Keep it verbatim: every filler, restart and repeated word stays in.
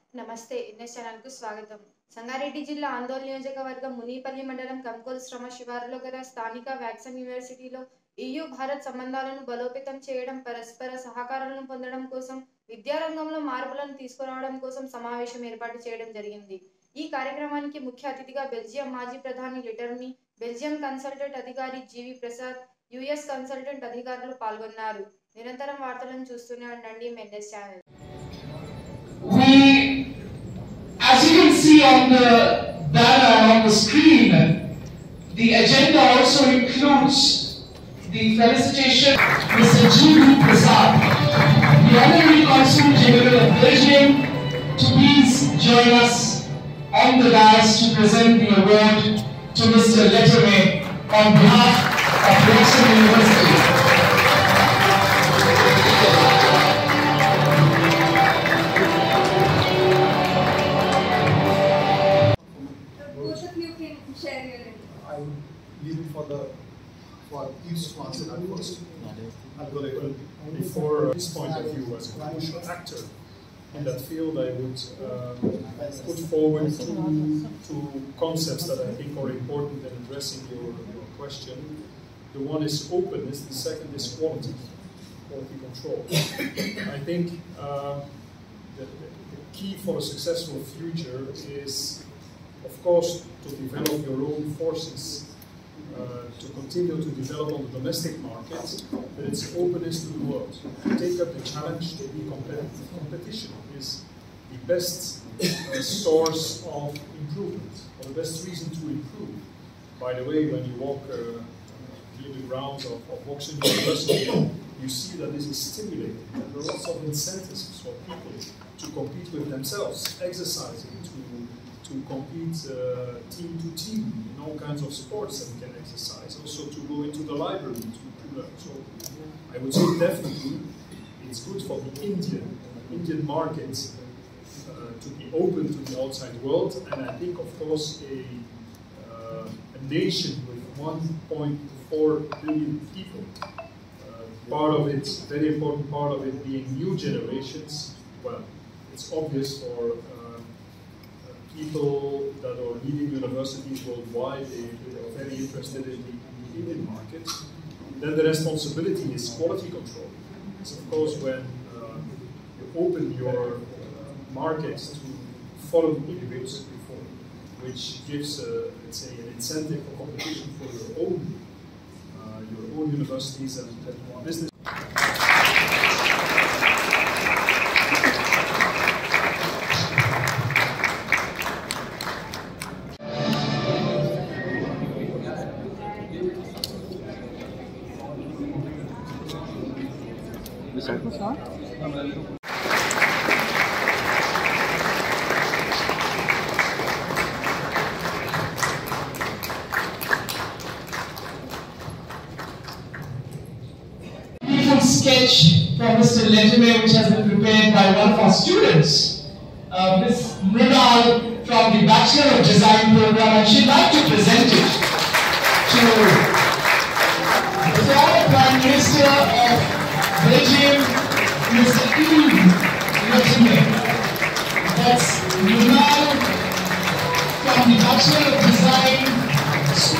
నమస్తే NS channel కు స్వాగతం. సంగారెడ్డి జిల్లా ఆందోళన నియోజకవర్గం మునిపల్లి మండలం కంకోల్ శ్రమ శివారులో గల స్థానిక వ్యాక్సిన్ యూనివర్సిటీలో ఈయూ భారత్ సంబంధాలను బలోపేతం చేయడం, పరస్పర సహకారాలను పొందడం కోసం, విద్యారంగంలో మార్పులను తీసుకురావడం కోసం సమావేశం ఏర్పాటు చేయడం జరిగింది. ఈ కార్యక్రమానికి ముఖ్య అతిథిగా బెల్జియం మాజీ ప్రధాని లిటర్నీ, బెల్జియం కన్సల్టెంట్ అధికారి జీవి ప్రసాద్, యుఎస్ కన్సల్టెంట్ అధికారులు పాల్గొన్నారు. నిరంతరం వార్తలను చూస్తూనే ఉండండి NS channel. We, as you can see on the banner on the screen, the agenda also includes the felicitation of Mister G V Prasad, the Honorary Consul General of Belgium, to please join us on the dais to present the award to Mister Leterme on behalf of Western University. I leave it for the for each to answer that first. I'll go later. Before this point of view, as a crucial actor in that field, I would uh, put forward two, two concepts that I think are important in addressing your, your question. The one is openness, the second is quality, quality control. I think uh, the, the key for a successful future is, of course, to develop your own forces, uh, to continue to develop on the domestic market, but it's openness to the world. To take up the challenge to be competitive. Competition is the best uh, source of improvement, or the best reason to improve. By the way, when you walk uh, near the grounds of, of Oxford University, you see that this is stimulating. And there are lots of incentives for people to compete with themselves, exercising, to to compete uh, team to team in all kinds of sports that we can exercise, also to go into the library to, to learn. So I would say definitely it's good for the Indian, Indian market uh, to be open to the outside world, and I think of course a, uh, a nation with one point four billion people, uh, part of it, very important part of it being new generations, well, it's obvious for uh, people that are leading universities worldwide, they, they are very interested in the, in the Indian market. Then the responsibility is quality control. It's of course when uh, you open your uh, markets to foreign inputs, which gives, uh, let's say, an incentive for competition for your own, uh, your own universities and, and business. Beautiful sketch from Mister Leterme, which has been prepared by one of our students, uh, Miz Mridal from the Bachelor of Design program, and she'd like to present it to the former Prime Minister of Belgium, Mister Yves Leterme. That's Mridal from the Bachelor of Design.